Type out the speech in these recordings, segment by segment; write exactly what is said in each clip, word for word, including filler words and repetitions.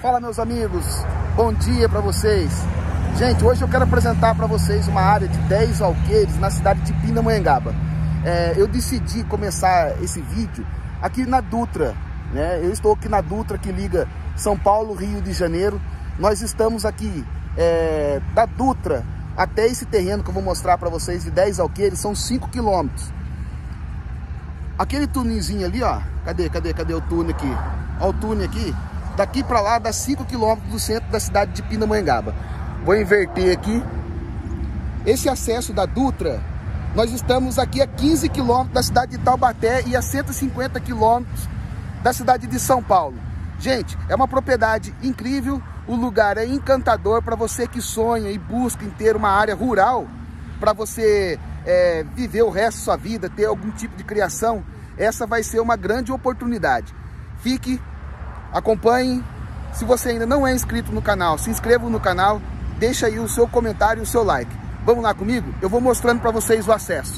Fala, meus amigos, bom dia para vocês. Gente, hoje eu quero apresentar para vocês uma área de dez alqueires na cidade de Pindamonhangaba. É, eu decidi começar esse vídeo aqui na Dutra, né? Eu estou aqui na Dutra, que liga São Paulo, Rio de Janeiro. Nós estamos aqui é, da Dutra até esse terreno que eu vou mostrar para vocês de dez alqueires, são cinco quilômetros. Aquele túnelzinho ali, ó, cadê, cadê, cadê o túnel aqui? Ó, o túnel aqui, daqui para lá dá cinco quilômetros do centro da cidade de Pindamonhangaba. Vou inverter aqui. Esse acesso da Dutra, nós estamos aqui a quinze quilômetros da cidade de Taubaté e a cento e cinquenta quilômetros da cidade de São Paulo. Gente, é uma propriedade incrível, o lugar é encantador para você que sonha e busca em ter uma área rural, para você é, viver o resto da sua vida, ter algum tipo de criação. Essa vai ser uma grande oportunidade. Fique, acompanhe. Se você ainda não é inscrito no canal, se inscreva no canal, deixa aí o seu comentário e o seu like. Vamos lá comigo? Eu vou mostrando para vocês o acesso.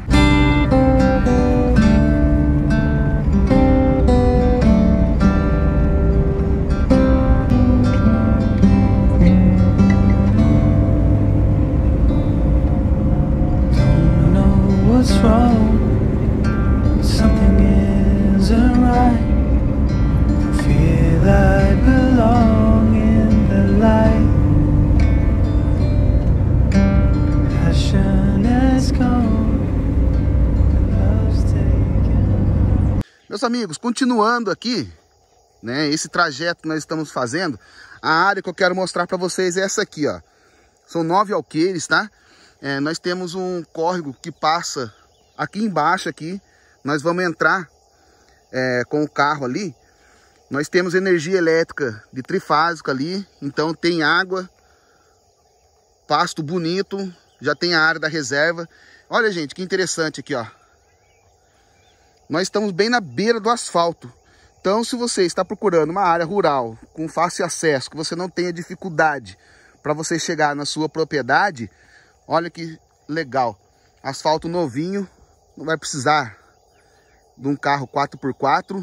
Meus amigos, continuando aqui, né, esse trajeto que nós estamos fazendo, a área que eu quero mostrar para vocês é essa aqui, ó. São nove alqueires, tá? É, nós temos um córrego que passa aqui embaixo, aqui. Nós vamos entrar é, com o carro ali. Nós temos energia elétrica de trifásica ali, então tem água, pasto bonito, já tem a área da reserva. Olha, gente, que interessante aqui, ó. Nós estamos bem na beira do asfalto. Então, se você está procurando uma área rural com fácil acesso, que você não tenha dificuldade para você chegar na sua propriedade, olha que legal. Asfalto novinho, não vai precisar de um carro quatro por quatro.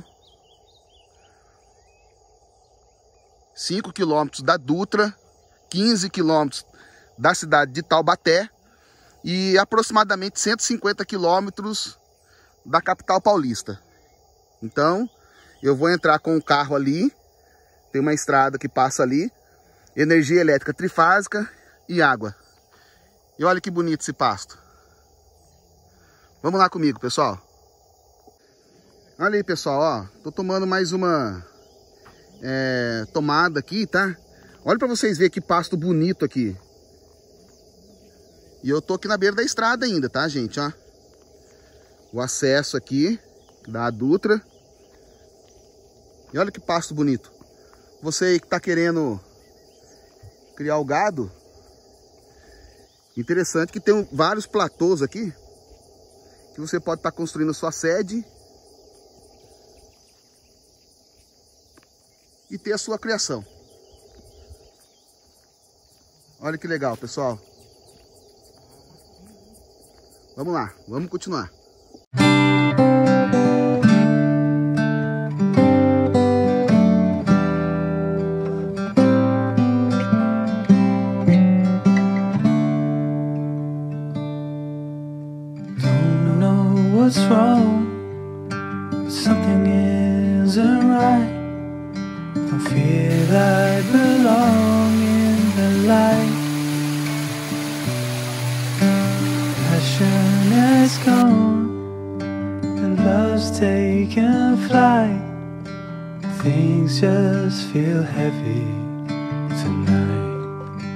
cinco quilômetros da Dutra, quinze quilômetros da cidade de Taubaté e aproximadamente cento e cinquenta quilômetros da capital paulista. Então, eu vou entrar com o carro ali, tem uma estrada que passa ali, energia elétrica trifásica e água. E olha que bonito esse pasto. Vamos lá comigo, pessoal. Olha aí, pessoal, ó, tô tomando mais uma é, tomada aqui, tá? Olha para vocês verem que pasto bonito aqui. E eu tô aqui na beira da estrada ainda, tá, gente, ó. O acesso aqui da Dutra. E olha que pasto bonito. Você que está querendo criar o gado, interessante que tem vários platôs aqui, que você pode estar tá construindo a sua sede e ter a sua criação. Olha que legal, pessoal. Vamos lá, vamos continuar. What's wrong? Something isn't right. Don't feel I belong in the light. Passion is gone and love's taken flight. Things just feel heavy tonight.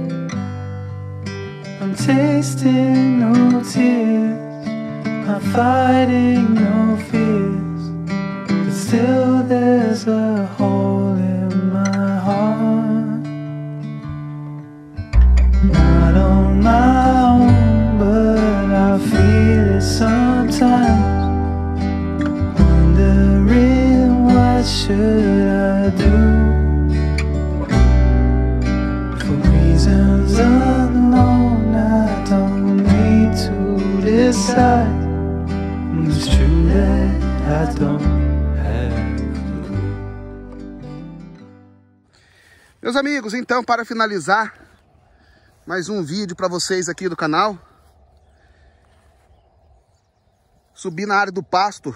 I'm tasting no tears, I'm fighting no fears, but still there's a hole in my heart. Not on my own, but I feel it sometimes. Wondering what should I do? For reasons unknown, I don't need to decide. It's true that I don't have a clue. Meus amigos, então, para finalizar mais um vídeo para vocês aqui do canal, subi na área do pasto,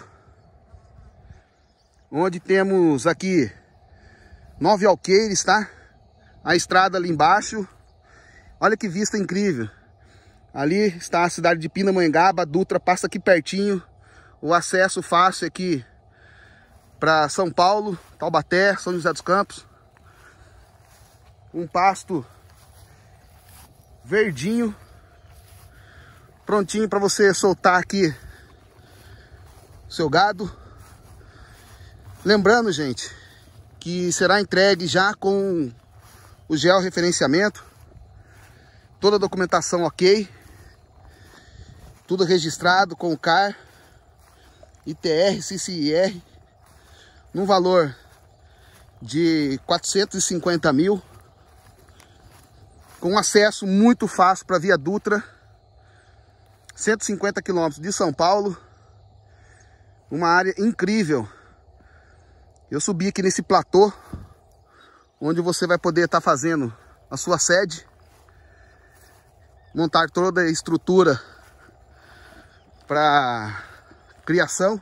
onde temos aqui nove alqueires, tá? A estrada ali embaixo, olha que vista incrível. Ali está a cidade de Pindamonhangaba, a Dutra passa aqui pertinho, o acesso fácil aqui para São Paulo, Taubaté, São José dos Campos. Um pasto verdinho, prontinho para você soltar aqui seu gado. Lembrando, gente, que será entregue já com o georreferenciamento, toda a documentação ok, tudo registrado com o C A R, I T R, C C I R, num valor de quatrocentos e cinquenta mil, com acesso muito fácil para a Via Dutra, cento e cinquenta quilômetros de São Paulo, uma área incrível. Eu subi aqui nesse platô, onde você vai poder estar fazendo a sua sede, montar toda a estrutura para criação.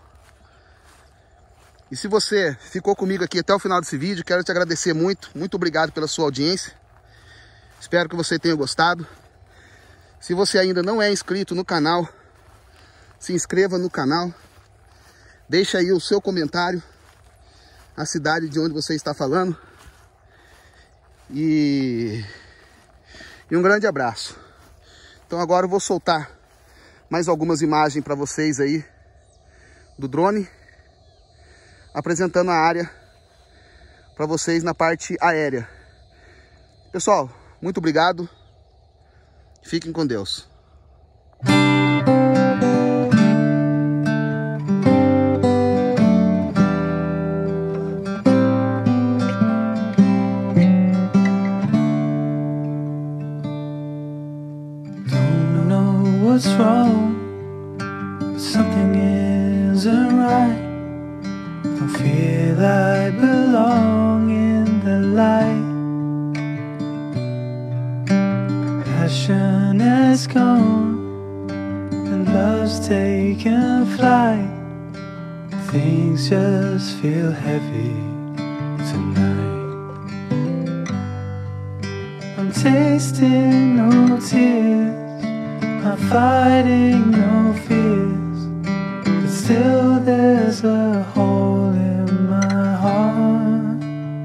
E se você ficou comigo aqui até o final desse vídeo, quero te agradecer muito, muito obrigado pela sua audiência. Espero que você tenha gostado. Se você ainda não é inscrito no canal, se inscreva no canal. Deixa aí o seu comentário, a cidade de onde você está falando. E, e um grande abraço. Então agora eu vou soltar mais algumas imagens para vocês aí do drone, apresentando a área para vocês na parte aérea. Pessoal, muito obrigado. Fiquem com Deus. Don't know what's wrong, but something isn't right. Don't feel I belong in the light. Passion has gone and love's taken flight. Things just feel heavy tonight. I'm tasting no tears, I'm fighting no fears, but still there's a hole in my heart.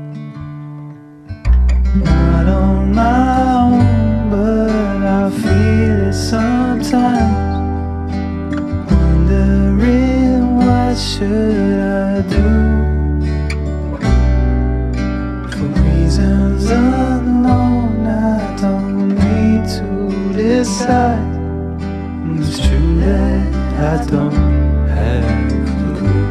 Not on my own, but I feel it sometimes, wondering what should I do. For reasons unknown, I don't need to decide. It's true that I don't have a clue.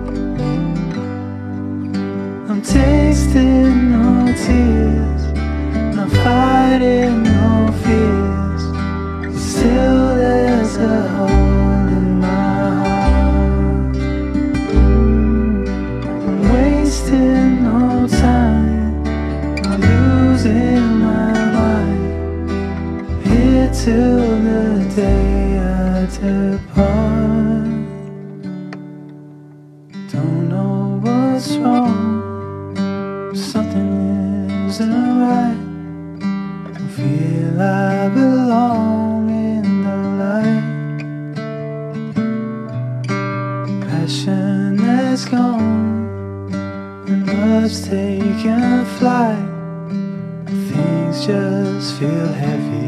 I'm tasting no tears, I'm fighting no fears, but still there's a hole in my heart. I'm wasting no time, I'm losing my mind, here till the day I depart. Don't know what's wrong, something isn't right. Don't feel I belong in the light. Passion has gone and love's taken flight. Things just feel heavy